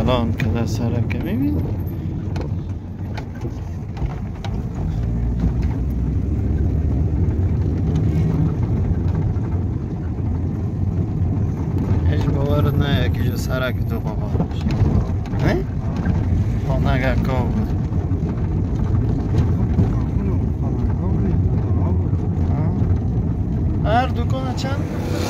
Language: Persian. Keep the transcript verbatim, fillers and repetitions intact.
الان که در سرکه میبین هیچ باورت نه یکی جو سرک تو بابا نه؟ با نگه که بود هر دکانه چند؟